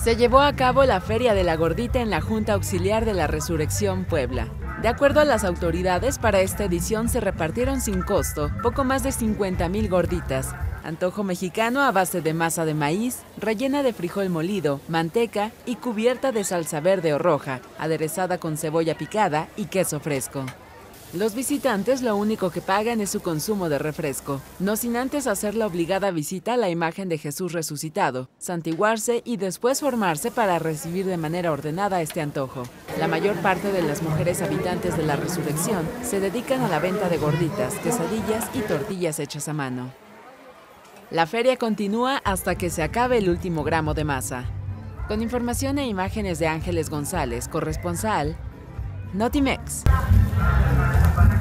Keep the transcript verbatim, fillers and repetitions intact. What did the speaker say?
Se llevó a cabo la Feria de la Gordita en la Junta Auxiliar de la Resurrección Puebla. De acuerdo a las autoridades, para esta edición se repartieron sin costo poco más de cincuenta mil gorditas, antojo mexicano a base de masa de maíz, rellena de frijol molido, manteca y cubierta de salsa verde o roja, aderezada con cebolla picada y queso fresco. Los visitantes lo único que pagan es su consumo de refresco, no sin antes hacer la obligada visita a la imagen de Jesús resucitado, santiguarse y después formarse para recibir de manera ordenada este antojo. La mayor parte de las mujeres habitantes de la Resurrección se dedican a la venta de gorditas, quesadillas y tortillas hechas a mano. La feria continúa hasta que se acabe el último gramo de masa. Con información e imágenes de Ángeles González, corresponsal, Notimex.